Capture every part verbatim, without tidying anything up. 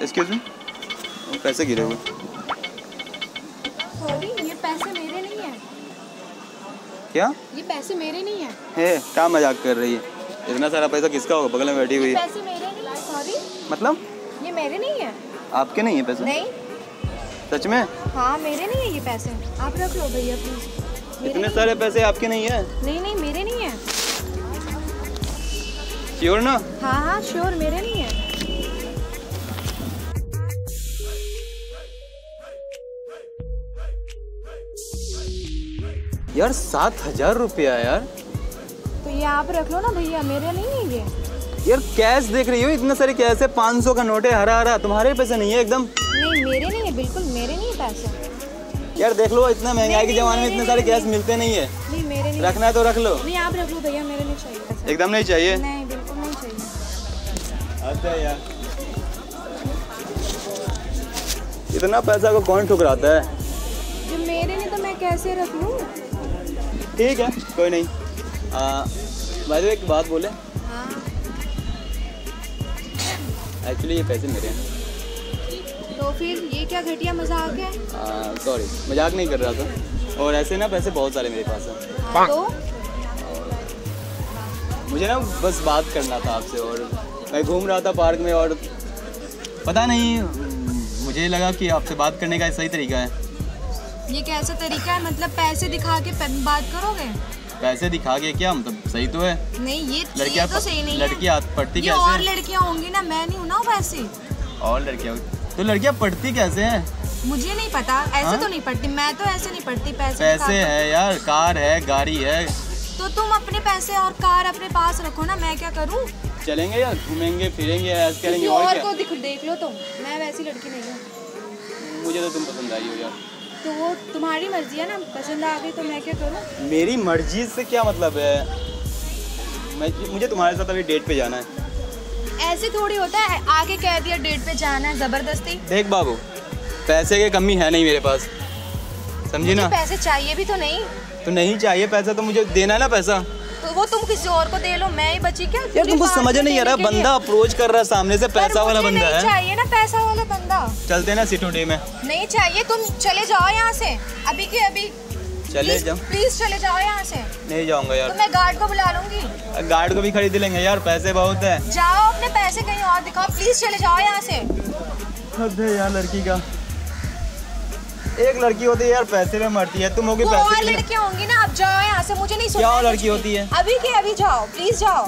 Excuse me, पैसे गिरे हुए। सॉरी, ये पैसे मेरे नहीं है। क्या? ये पैसे मेरे नहीं है। है क्या मजाक कर रही है? इतना सारा पैसा किसका होगा? बगल में बैठी हुई है। पैसे मेरे नहीं है। सॉरी, मतलब ये मेरे नहीं है। आपके नहीं है पैसे? नहीं। सच में? हाँ मेरे नहीं है ये पैसे, आप रख लो भैया प्लीज। इतने सारे पैसे आपके नहीं है? नहीं नहीं मेरे नहीं है। श्योर ना? हाँ हाँ श्योर, मेरे नहीं है। यार सात हजार रुपया यार। तो ये आप रख लो ना भैया, मेरे नहीं है ये। यार कैश देख रही हो, इतने सारे कैश है, पाँच सौ का नोट है, हरा हरा। तुम्हारे पैसे नहीं है एकदम? नहीं मेरे नहीं है, बिल्कुल मेरे नहीं है पैसे। यार देख लो, इतना महंगाई के जमाने में इतने सारे कैश मिलते नहीं है। नहीं मेरे नहीं। रखना है तो रख लो। नहीं आप रख लो भैया, मेरे नहीं चाहिए पैसे। एकदम नहीं चाहिए? नहीं बिल्कुल नहीं चाहिए। अच्छा यार, इतना पैसा को कौन ठुकराता है? जो मेरे नहीं तो मैं कैसे रख लूँ? ठीक है कोई नहीं। भाई एक बात बोले, हाँ एक्चुअली ये पैसे मेरे हैं। तो फिर ये क्या घटिया मजाक है? सॉरी, मजाक नहीं कर रहा था। और ऐसे ना पैसे बहुत सारे मेरे पास हैं। हाँ, तो मुझे ना बस बात करना था आपसे। और मैं घूम रहा था पार्क में और पता नहीं, मुझे लगा कि आपसे बात करने का सही तरीका है। ये कैसा तरीका है? मतलब पैसे दिखा के बात करोगे? पैसे दिखा के क्या मतलब? सही तो है। नहीं ये लड़कियां तो सही नहीं लड़कियां है। पढ़ती ये कैसे? और लड़कियां होंगी ना, मैं नहीं हूँ ना वैसे। और लड़कियां तो लड़कियां पढ़ती कैसे हैं? मुझे नहीं पता, ऐसे हाँ? तो नहीं पढ़ती, मैं तो ऐसे नहीं पढ़ती। पैसे पैसे है यार, कार है, गाड़ी है। तो तुम अपने पैसे और कार अपने पास रखो ना, मैं क्या करूँ? चलेंगे यार, घूमेंगे फिरेंगे, ऐसे करेंगे। और, और और क्या? को दिख देख लो तुम, मैं वैसी लड़की नहीं हूँ। मुझे तो तुम पसंद आई हो यार। तो वो तुम्हारी मर्जी है ना, पसंद आ गई तो मैं क्या करूँ? मेरी मर्जी से क्या मतलब है? मैं मुझे तुम्हारे साथ अभी डेट पे जाना है। ऐसे थोड़ी होता है, आके कह दिया डेट पे जाना है जबरदस्ती। देख बाबू, पैसे की कमी है नहीं मेरे पास, समझी ना? पैसे चाहिए भी तो नहीं। तो नहीं चाहिए पैसा तो मुझे देना है ना पैसा। तो वो तुम किसी और को दे लो, मैं ही बची क्या? यार तुमको समझ नहीं आ रहा, बंदा अप्रोच कर रहा है सामने से, पैसा वाला बंदा है। चाहिए ना पैसा वाला बंदा। चलते ना सिटो डे में। नहीं चाहिए, तुम चले जाओ यहाँ से अभी के अभी। चले जाओ प्लीज चले जाओ यहाँ से। नहीं जाऊंगा यार। तो मैं गार्ड को बुला लूंगी। गार्ड को भी खरीद लेंगे यार, पैसे बहुत है। जाओ अपने पैसे कहीं और दिखाओ, प्लीज चले जाओ यहाँ से। हद है यार लड़की का। एक लड़की होती है यार पैसे में मरती है, तुम होगे पैसे और लड़कियां होंगी ना। अब जाओ यहाँ से, मुझे नहीं सुनना। क्या लड़की होती है? अभी के अभी जाओ, प्लीज जाओ।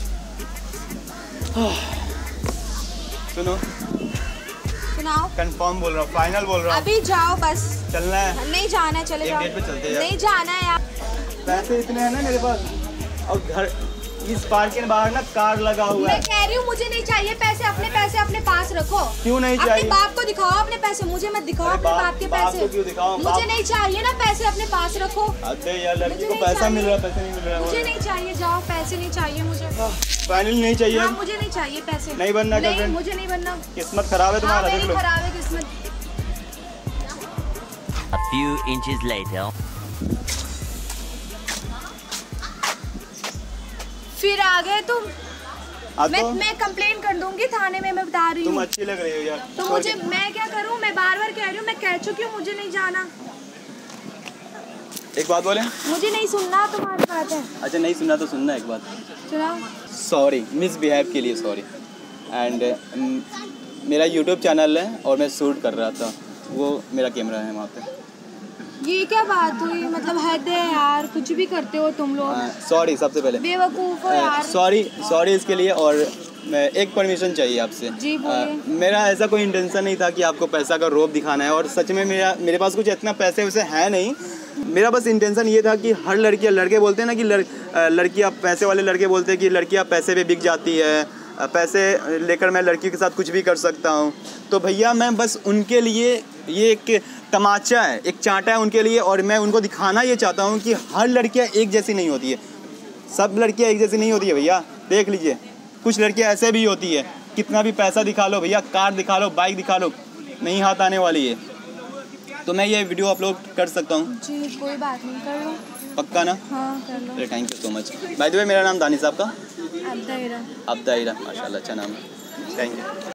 सुनो, सुनाओ। कंफर्म बोल रहा हूँ, फाइनल बोल रहा हूँ। अभी जाओ बस। चलना है? नहीं जाना है, चले एक जाओ। डेट पे चलते हैं यार। नहीं जाना है यार। पैसे इतने हैं ना मेरे पास, और घर इस पार्क के बाहर ना कार लगा हुआ मैं है। कह रही हूँ मुझे नहीं चाहिए पैसे, अपने पैसे अपने पास रखो। क्यों नहीं अपने चाहिए? बाप को दिखाओ अपने पैसे, मुझे मत दिखाओ अपने बाप- बाप के बाप पैसे। को क्यों दिखाऊं? मुझे बाप- नहीं चाहिए ना पैसे, अपने पास रखो। अरे यार लड़की मुझे को नहीं पैसा चाहिए। मिल रहा है, पैसे नहीं मिल रहा है। मुझे नहीं चाहिए, जाओ, पैसे नहीं चाहिए मुझे। फाइनल नहीं चाहिए? हाँ, मुझे नहीं चाहिए पैसे। नहीं बनना नहीं, गर्लफ्रेंड? मुझे नहीं बनना। किस्मत खराब है तुम्हारा, हाँ, देख मेरी लो। खराब है किस्मत। A few inches later. फिर आ गए तुम। मैं तो मैं कंप्लेन कर दूंगी थाने में, मैं बता रही तुम हूँ। अच्छी लग रही हो यार। तो मुझे, मैं क्या करूँ? मैं बार बार कह रही हूँ, मैं कह चुकी हूँ मुझे नहीं जाना। एक बात बोले? मुझे नहीं सुनना तुम्हारी बात है। अच्छा नहीं सुनना तो सुनना एक बात। सुनाओ। सॉरी, मिसबिहेव के लिए सॉरी। एंड मेरा यूट्यूब चैनल है और मैं शूट कर रहा था, वो मेरा कैमरा है वहाँ पे। ये क्या बात हुई? मतलब हद है यार, कुछ भी करते हो तुम लोग। सॉरी सबसे पहले, बेवकूफ हो यार। सॉरी सॉरी इसके लिए। और मैं एक परमिशन चाहिए आपसे। जी बोलिए। मेरा ऐसा कोई इंटेंशन नहीं था कि आपको पैसा का रोब दिखाना है, और सच में मेरा मेरे पास कुछ इतना पैसे वैसे है नहीं। मेरा बस इंटेंशन ये था कि हर लड़कियाँ, लड़के बोलते हैं ना कि लड़, लड़कियाँ पैसे वाले लड़के बोलते हैं कि लड़कियाँ पैसे पे बिक जाती है, पैसे लेकर मैं लड़की के साथ कुछ भी कर सकता हूँ। तो भैया मैं बस उनके लिए ये एक तमाचा है, एक चांटा है उनके लिए, और मैं उनको दिखाना ये चाहता हूँ कि हर लड़कियाँ एक जैसी नहीं होती है, सब लड़कियाँ एक जैसी नहीं होती है भैया। देख लीजिए, कुछ लड़कियाँ ऐसे भी होती है, कितना भी पैसा दिखा लो भैया, कार दिखा लो, बाइक दिखा लो, नहीं हाथ आने वाली है। तो मैं ये वीडियो अपलोड कर सकता हूँ? जी कोई बात नहीं, कर लो। पक्का ना? हाँ कर लो। Thank you so much. By the way मेरा नाम दानिश आपका? अब्दा इरा। अब्दा इरा, माशाल्लाह अच्छा नाम है, थैंक यू।